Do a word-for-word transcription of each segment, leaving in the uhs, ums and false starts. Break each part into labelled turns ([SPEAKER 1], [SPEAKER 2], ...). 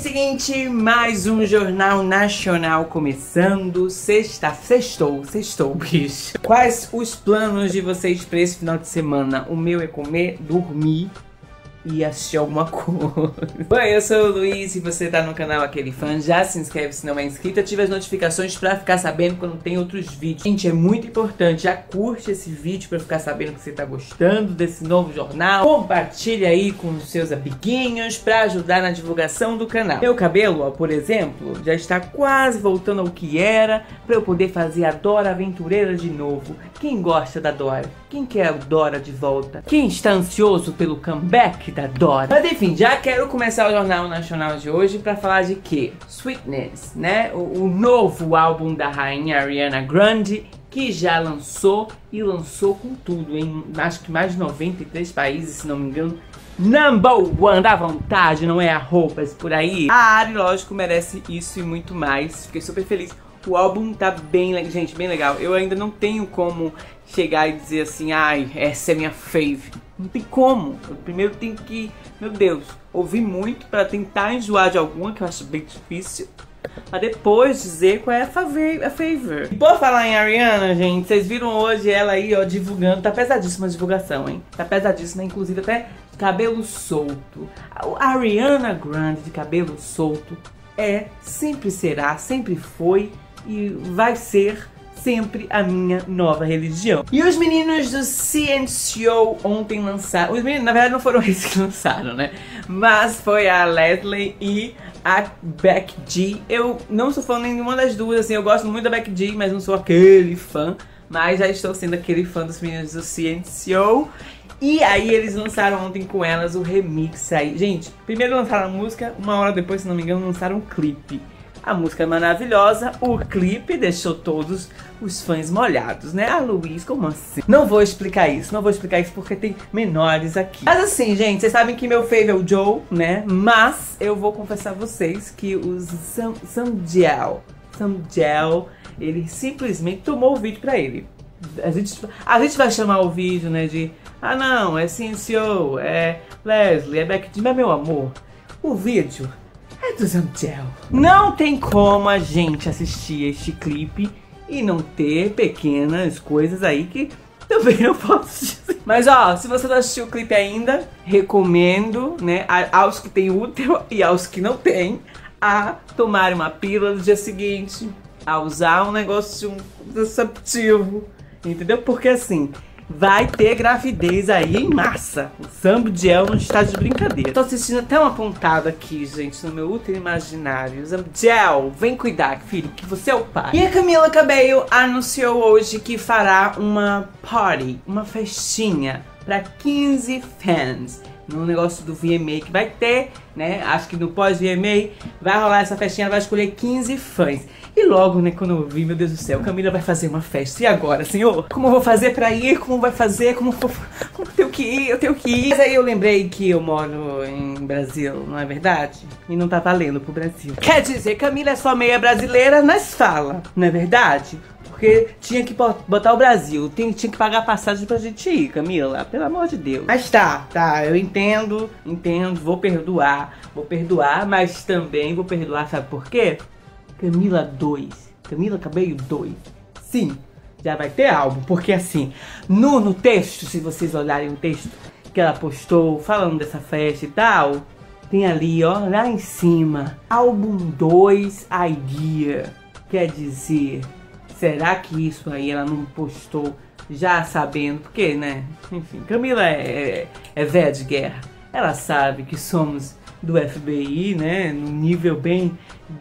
[SPEAKER 1] seguinte, mais um Jornal Nacional começando. Sexta, sextou, sextou, bicho. Quais os planos de vocês para esse final de semana? O meu é comer, dormir e assistir alguma coisa. Oi, eu sou o Luiz e você tá no canal Aquele Fã. Já se inscreve se não é inscrito, ativa as notificações pra ficar sabendo quando tem outros vídeos. Gente, é muito importante, já curte esse vídeo pra ficar sabendo que você tá gostando desse novo jornal. Compartilha aí com os seus amiguinhos pra ajudar na divulgação do canal. Meu cabelo, ó, por exemplo, já está quase voltando ao que era, pra eu poder fazer a Dora Aventureira de novo. Quem gosta da Dora? Quem quer a Dora de volta? Quem está ansioso pelo comeback da Dora? Mas enfim, já quero começar o Jornal Nacional de hoje pra falar de quê? Sweetness, né? O, o novo álbum da rainha Ariana Grande, que já lançou e lançou com tudo, em acho que mais de noventa e três países, se não me engano. Number one, dá vontade, não é a roupas por aí? A Ari, lógico, merece isso e muito mais. Fiquei super feliz. O álbum tá bem, gente, bem legal. Eu ainda não tenho como chegar e dizer assim, ai, essa é minha fave. Não tem como. Eu primeiro tenho que, meu Deus, ouvir muito pra tentar enjoar de alguma, que eu acho bem difícil. Pra depois dizer qual é a favor. A favor. E por falar em Ariana, gente, vocês viram hoje ela aí, ó, divulgando. Tá pesadíssima a divulgação, hein? Tá pesadíssima, inclusive até cabelo solto. A Ariana Grande de cabelo solto é, sempre será, sempre foi e vai ser sempre a minha nova religião. E os meninos do C N C O ontem lançaram... Os meninos, na verdade, não foram eles que lançaram, né? Mas foi a Leslie e a Becky G. Eu não sou fã de nenhuma das duas, assim. Eu gosto muito da Becky G, mas não sou aquele fã. Mas já estou sendo aquele fã dos meninos do C N C O. E aí eles lançaram ontem com elas o remix aí. Gente, primeiro lançaram a música, uma hora depois, se não me engano, lançaram um clipe. A música é maravilhosa, o clipe deixou todos os fãs molhados, né? Ah, Luiz, como assim? Não vou explicar isso, não vou explicar isso porque tem menores aqui. Mas assim, gente, vocês sabem que meu fave é o Joe, né? Mas eu vou confessar a vocês que o Sam, Samgel, Samgel, ele simplesmente tomou o vídeo pra ele. A gente, a gente vai chamar o vídeo, né, de... Ah, não, é C N C O, é Leslie, é Becky G, mas meu amor, o vídeo... é do Samgel. Não tem como a gente assistir este clipe e não ter pequenas coisas aí que também não posso dizer. Mas ó, se você não assistiu o clipe ainda, recomendo, né, aos que têm útero e aos que não têm, a tomar uma pílula no dia seguinte, a usar um negócio contraceptivo, entendeu? Porque assim... vai ter gravidez aí em massa. O Samgel não está de brincadeira. Tô assistindo até uma pontada aqui, gente, no meu útero imaginário. Samgel, vem cuidar, filho, que você é o pai. E a Camila Cabello anunciou hoje que fará uma party, uma festinha para quinze fãs. No negócio do V M A que vai ter, né? Acho que no pós-V M A vai rolar essa festinha, ela vai escolher quinze fãs. E logo, né, quando eu vi, meu Deus do céu, Camila vai fazer uma festa. E agora, senhor? Como eu vou fazer pra ir? Como vai fazer? Como, como eu tenho que ir? Eu tenho que ir. Mas aí eu lembrei que eu moro em Brasil, não é verdade? E não tá valendo pro Brasil. Quer dizer, Camila é só meia brasileira, mas fala, não é verdade? Porque tinha que botar o Brasil, tinha, tinha que pagar passagem pra gente ir, Camila, pelo amor de Deus. Mas tá, tá, eu entendo, entendo, vou perdoar, vou perdoar, mas também vou perdoar, sabe por quê? Camila dois, Camila Cabello dois, sim, já vai ter álbum, porque assim, no, no texto, se vocês olharem o texto que ela postou, falando dessa festa e tal, tem ali, ó, lá em cima, álbum dois Idea, quer dizer... será que isso aí ela não postou já sabendo? Porque, né? Enfim, Camila é, é véia de guerra. Ela sabe que somos do F B I, né? Num nível bem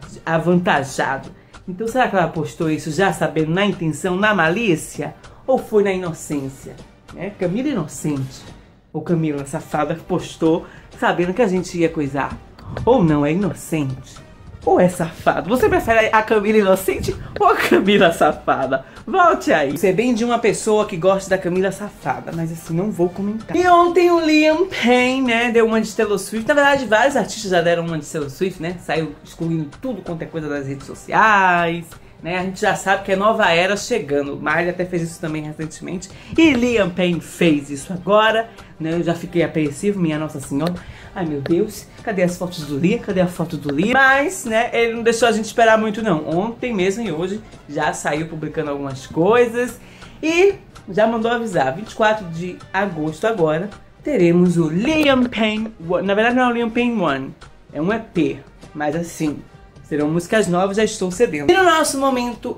[SPEAKER 1] avantajado. Então será que ela postou isso já sabendo na intenção, na malícia? Ou foi na inocência? Né? Camila é inocente. Ou Camila safada que postou sabendo que a gente ia coisar. Ou não, é inocente. Ou é safado? Você prefere a Camila inocente ou a Camila safada? Volte aí. Você é bem de uma pessoa que gosta da Camila safada, mas assim, não vou comentar. E ontem o Liam Payne, né, deu uma de Taylor Swift. Na verdade, vários artistas já deram uma de Taylor Swift, né? Saiu excluindo tudo quanto é coisa das redes sociais. né? A gente já sabe que é nova era chegando. Miley até fez isso também recentemente. E Liam Payne fez isso agora, né? Eu já fiquei apreensivo, minha Nossa Senhora. Ai, meu Deus, cadê as fotos do Liam? Cadê a foto do Liam? Mas, né, ele não deixou a gente esperar muito, não. Ontem mesmo e hoje já saiu publicando algumas coisas. E já mandou avisar, vinte e quatro de agosto agora, teremos o Liam Payne One. Na verdade não é o Liam Payne One, é um E P. Mas assim, serão músicas novas, já estou cedendo. E no nosso momento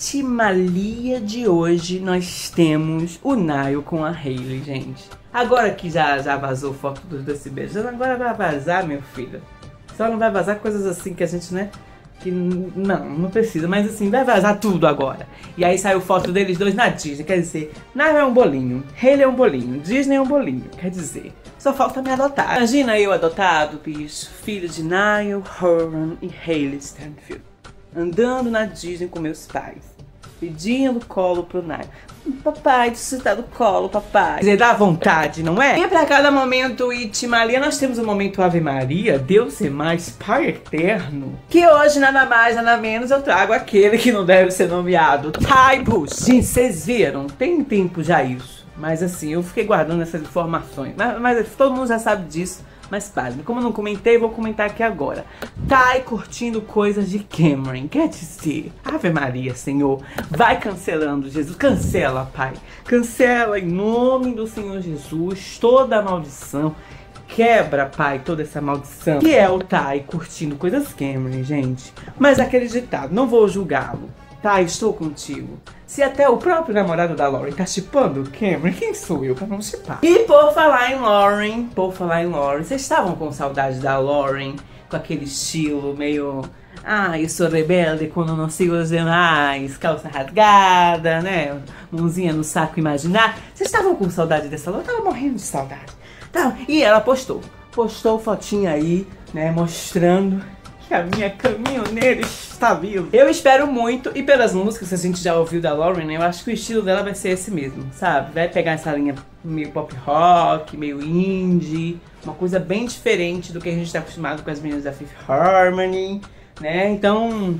[SPEAKER 1] Itimalia de hoje, nós temos o Niall com a Hailey, gente. Agora que já, já vazou foto dos dois se beijando, agora vai vazar, meu filho. Só não vai vazar coisas assim que a gente, né, que não, não precisa, mas assim, vai vazar tudo agora. E aí saiu foto deles dois na Disney, quer dizer, Niall é um bolinho, Hailey é um bolinho, Disney é um bolinho, quer dizer, só falta me adotar. Imagina eu adotado, bicho, filho de Niall Horan e Hailey Stanfield, andando na Disney com meus pais, pedindo colo pro Niall. Papai, você tá do colo, papai. Você dá vontade, não é? E pra cada momento Itimalia, nós temos o momento Ave Maria, Deus é mais, Pai Eterno. Que hoje, nada mais, nada menos, eu trago aquele que não deve ser nomeado, Ty Bush. Gente, vocês viram? Tem tempo já isso. Mas assim, eu fiquei guardando essas informações. Mas, mas todo mundo já sabe disso. Mas pasme, como eu não comentei, vou comentar aqui agora. Ty curtindo coisas de Cameron. Quer dizer, Ave Maria, Senhor, vai cancelando, Jesus. Cancela, Pai. Cancela em nome do Senhor Jesus toda a maldição. Quebra, Pai, toda essa maldição. Que é o Ty curtindo coisas Cameron, gente. Mas aquele ditado, não vou julgá-lo. Tá, estou contigo. Se até o próprio namorado da Lauren tá chipando o Cameron, quem sou eu pra não chipar? E por falar em Lauren, por falar em Lauren, vocês estavam com saudade da Lauren? Com aquele estilo meio... Ah, eu sou rebelde quando não sigo os demais, calça rasgada, né? Mãozinha no saco imaginar. Vocês estavam com saudade dessa Lauren? Eu tava morrendo de saudade. Tá, e ela postou. Postou fotinha aí, né, mostrando... que a minha caminhoneira está viva. Eu espero muito, e pelas músicas que a gente já ouviu da Lauren, né, eu acho que o estilo dela vai ser esse mesmo, sabe? Vai pegar essa linha meio pop rock, meio indie, uma coisa bem diferente do que a gente está acostumado com as meninas da Fifth Harmony, né? Então...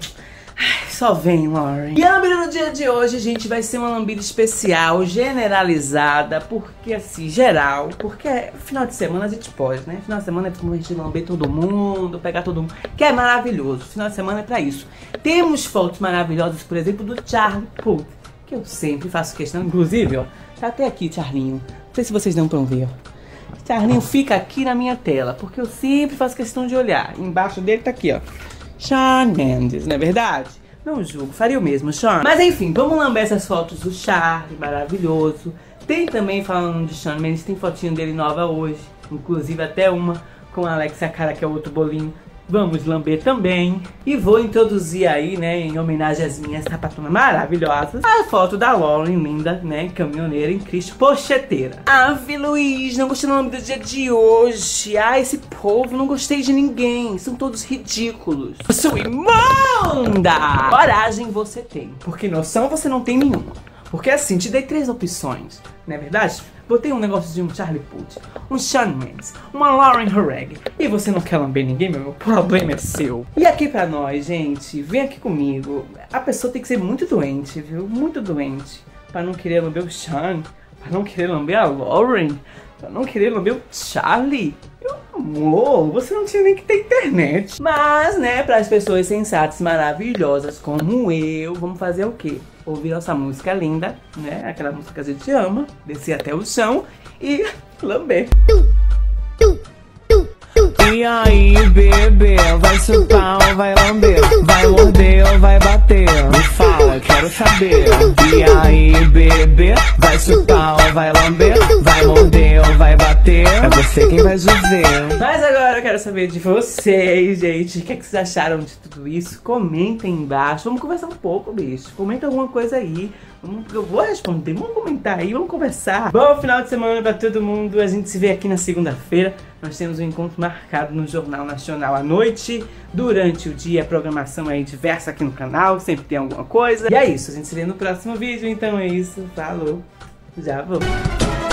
[SPEAKER 1] só vem, Lauren. E a lambida no dia de hoje, gente, vai ser uma lambida especial, generalizada, porque assim, geral, porque final de semana a gente pode, né? Final de semana é como a gente lamber todo mundo, pegar todo mundo, que é maravilhoso. Final de semana é pra isso. Temos fotos maravilhosas, por exemplo, do Charlie Puth, que eu sempre faço questão, inclusive, ó, tá até aqui, Charlinho. Não sei se vocês não estão vendo. Charlinho fica aqui na minha tela, porque eu sempre faço questão de olhar. Embaixo dele tá aqui, ó, Shawn Mendes, não é verdade? Não julgo, faria o mesmo, Shawn. Mas enfim, vamos lamber essas fotos do Charlie, maravilhoso. Tem também, falando de Shawn Mendes, tem fotinho dele nova hoje. Inclusive até uma com a Alexia Cara, que é outro bolinho. Vamos lamber também. E vou introduzir aí, né, em homenagem às minhas sapatonas maravilhosas, a foto da Lauren, linda, né, caminhoneira em Cristo, pocheteira. Ave Luiz, não gostei do nome do dia de hoje. Ah, esse povo, não gostei de ninguém. São todos ridículos. Sua imunda! Coragem você tem, porque noção você não tem nenhuma. Porque assim, te dei três opções, não é verdade? Botei um negócio de um Charlie Puth, um Shawn Mendes, uma Lauren Harreg, e você não quer lamber ninguém, meu, meu problema é seu. E aqui pra nós, gente, vem aqui comigo. A pessoa tem que ser muito doente, viu? Muito doente, pra não querer lamber o Shawn, pra não querer lamber a Lauren, pra não querer lamber o Charlie. Meu amor, você não tinha nem que ter internet. Mas, né, para as pessoas sensatas, maravilhosas como eu, vamos fazer o quê? Ouvir nossa música linda, né? Aquela música que a gente ama, descer até o chão e lamber.
[SPEAKER 2] E aí, bebê, vai chupar ou vai lamber? Vai morder ou vai bater? Me fala, quero saber. E aí, bebê, vai chupar ou vai lamber? Vai morder ou vai bater? É você quem vai dizer.
[SPEAKER 1] Mas agora eu quero saber de vocês, gente. O que, é que vocês acharam de tudo isso? Comentem embaixo. Vamos conversar um pouco, bicho. Comenta alguma coisa aí. Eu vou responder. Vamos comentar aí, vamos conversar. Bom final de semana pra todo mundo. A gente se vê aqui na segunda-feira. Nós temos um encontro marcado no Jornal Nacional à noite. Durante o dia, a programação aí diversa aqui no canal. Sempre tem alguma coisa. E é isso, a gente se vê no próximo vídeo. Então é isso. Falou. Já vou.